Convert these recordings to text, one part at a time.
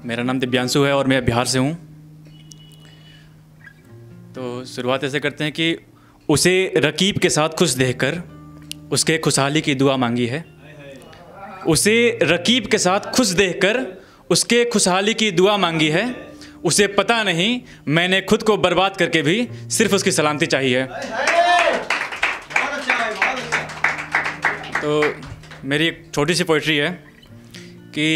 मेरा नाम दिव्यांशु है और मैं बिहार से हूँ। तो शुरुआत ऐसे करते हैं कि उसे रकीब के साथ खुश देखकर उसके खुशहाली की दुआ मांगी है। उसे रकीब के साथ खुश देखकर उसके खुशहाली की दुआ मांगी है। उसे पता नहीं मैंने खुद को बर्बाद करके भी सिर्फ उसकी सलामती चाहिए। तो मेरी एक छोटी सी पोइट्री है कि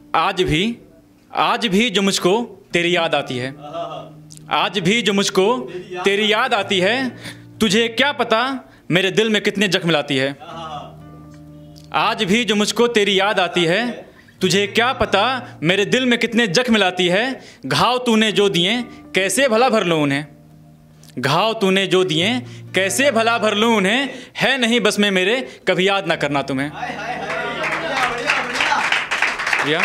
आज भी जो मुझको तेरी याद आती है, आज भी जो मुझको तेरी याद आती है, तुझे क्या पता मेरे दिल में कितने जख्म लाती है। आज भी जो मुझको तेरी याद आती है, तुझे क्या पता मेरे दिल में कितने जख्म लाती है। घाव तूने जो दिए कैसे भला भर लूँ उन्हें, घाव तूने जो दिए कैसे भला भर लूँ उन्हें। है नहीं बस में मेरे कभी याद ना करना तुम्हें। या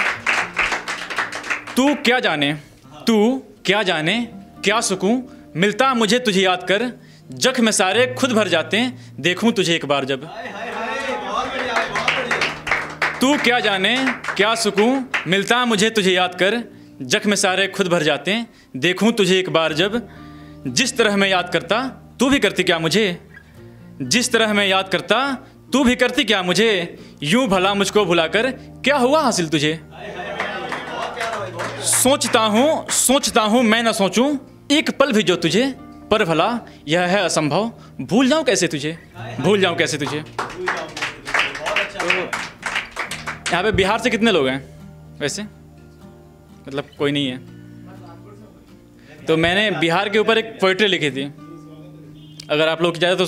तू क्या जाने क्या सुकून मिलता मुझे तुझे याद कर। जख्म सारे खुद भर जाते हैं देखूं तुझे एक बार जब। तू क्या जाने क्या सुकून मिलता मुझे तुझे याद कर। जख्म सारे खुद भर जाते हैं देखूं तुझे एक बार जब। जिस तरह मैं याद करता तू भी करती क्या मुझे, जिस तरह मैं याद करता तू भी करती क्या मुझे। यूं भला मुझको भुलाकर क्या हुआ हासिल तुझे। सोचता हूँ मैं न सोचूं एक पल भी जो तुझे, पर भला यह है असंभव भूल जाऊं कैसे तुझे। तो यहाँ पे बिहार से कितने लोग हैं वैसे, मतलब कोई नहीं है। तो मैंने बिहार के ऊपर एक पोइट्री लिखी थी, अगर आप लोग की जाए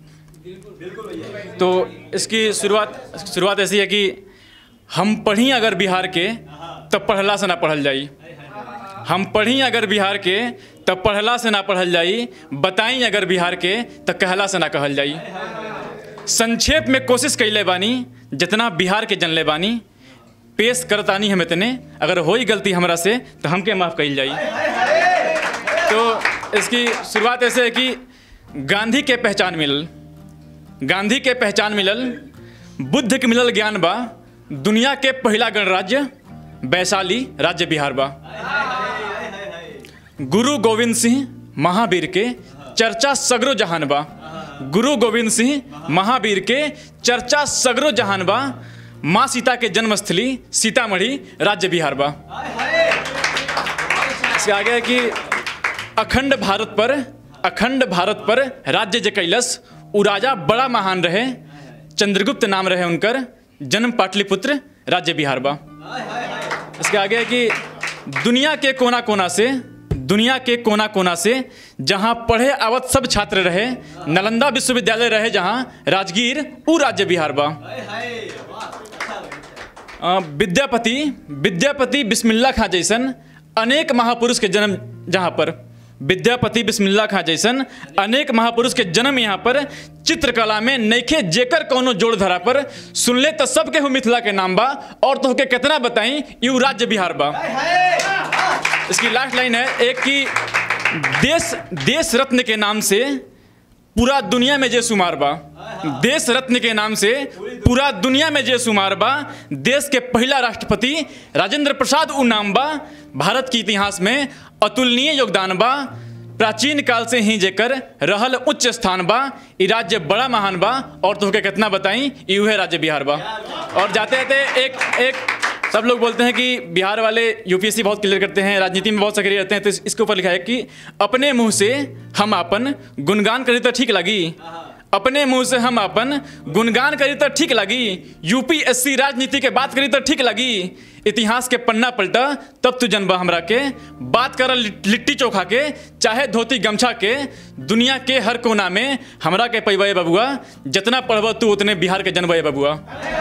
तो इसकी शुरुआत ऐसी है कि हम पढ़ी अगर बिहार के तब पढ़ला से ना पढ़ल जाई। हम पढ़ी अगर बिहार के तब पढ़ला से ना पढ़ल जाई। बताई अगर बिहार के तब कहला से ना कहल जाई। संक्षेप में कोशिश कैले बानी जितना बिहार के जनले बानी। पेश करतानी हम इतने अगर होई गलती हमरा से तो हमके माफ़ कैल जाई। तो इसकी शुरुआत ऐसे है कि गांधी के पहचान मिलल, बुद्ध के मिलल ज्ञान बा। दुनिया के पहला गणराज्य वैशाली राज्य बिहार बा। गुरु गोविंद सिंह महावीर के चर्चा सगरो जहान बा। गुरु गोविंद सिंह महावीर के चर्चा सगरो जहान बा। माँ सीता के जन्मस्थली सीतामढ़ी राज्य बिहार बा। इसके आगे है कि अखंड भारत पर राज्य जे कैलस उ राजा बड़ा महान रहे। चंद्रगुप्त नाम रहे उनकर, जन्म पाटलिपुत्र राज्य बिहार बा। इसके आगे है कि दुनिया के कोना कोना से जहाँ पढ़े आवत सब छात्र रहे। नालंदा विश्वविद्यालय रहे जहाँ राजगीर उ राज्य बिहार बा। विद्यापति बिस्मिल्लाह खां जैसन अनेक महापुरुष के जन्म जहाँ पर, विद्यापति बिस्मिल्लाह खां जैसन अनेक महापुरुष के जन्म यहाँ पर। चित्रकला में नइखे जेकर कौनो जोड़ धरा पर। सुनले तो सबके हो मिथिला के नाम बा और तो के कितना बताई यू राज्य बिहार बा। इसकी लास्ट लाइन है एक कि देश रत्न के नाम से पूरा दुनिया में जे शुमार बा। देश रत्न के नाम से पूरा दुनिया में जे शुमार बा। देश के पहला राष्ट्रपति राजेंद्र प्रसाद उ नाम बा। भारत के इतिहास में अतुलनीय योगदान बा। प्राचीन काल से ही जेकर रहल उच्च स्थान बा। ई राज्य बड़ा महान बा और तो के कितना बताई यू है राज्य बिहार बा। और जाते जाते एक सब लोग बोलते हैं कि बिहार वाले यूपीएससी बहुत क्लियर करते हैं, राजनीति में बहुत सक्रिय रहते हैं। तो इसके ऊपर लिखा है कि अपने मुंह से हम अपन गुणगान करी तो ठीक लगी। अपने मुंह से हम अपन गुणगान करी तो ठीक लगी। यूपीएससी राजनीति के बात करी तो ठीक लगी। इतिहास के पन्ना पलटा तब तू जनबा हमरा के। बात कर लिट्टी चोखा के चाहे धोती गमछा के। दुनिया के हर कोना में हमरा के पैबे बबुआ। जितना पढ़ब तू उतने बिहार के जनबे बबुआ।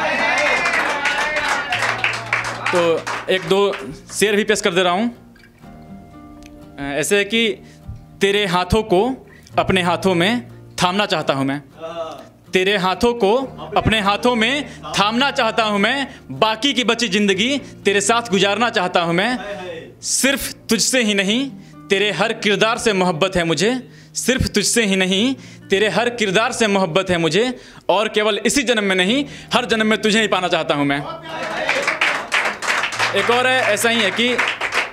तो एक दो शेर भी पेश कर दे रहा हूँ। ऐसे है कि तेरे हाथों को अपने हाथों में थामना चाहता हूँ मैं। तेरे हाथों को अपने हाथों में थामना चाहता हूँ मैं। बाकी की बची जिंदगी तेरे साथ गुजारना चाहता हूँ मैं। सिर्फ तुझसे ही नहीं तेरे हर किरदार से मोहब्बत है मुझे। सिर्फ तुझसे ही नहीं तेरे हर किरदार से मोहब्बत है मुझे। और केवल इसी जन्म में नहीं हर जन्म में तुझे ही पाना चाहता हूँ मैं। एक और है, ऐसा ही है कि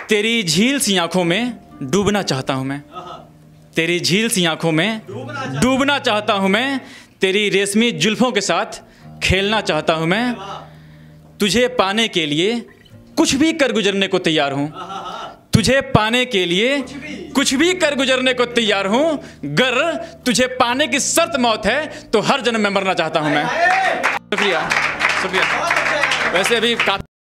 तेरी झील सी आंखों में डूबना चाहता हूं मैं, तेरी झील सी आंखों में डूबना चाहता हूं मैं, तेरी रेशमी जुल्फों के साथ खेलना चाहता हूं मैं। तुझे पाने के लिए कुछ भी कर गुजरने को तैयार हूं, तुझे पाने के लिए कुछ भी कर गुजरने को तैयार हूं। गर तुझे पाने की शर्त मौत है तो हर जन्म में मरना चाहता हूं मैं। शुक्रिया शुक्रिया। वैसे अभी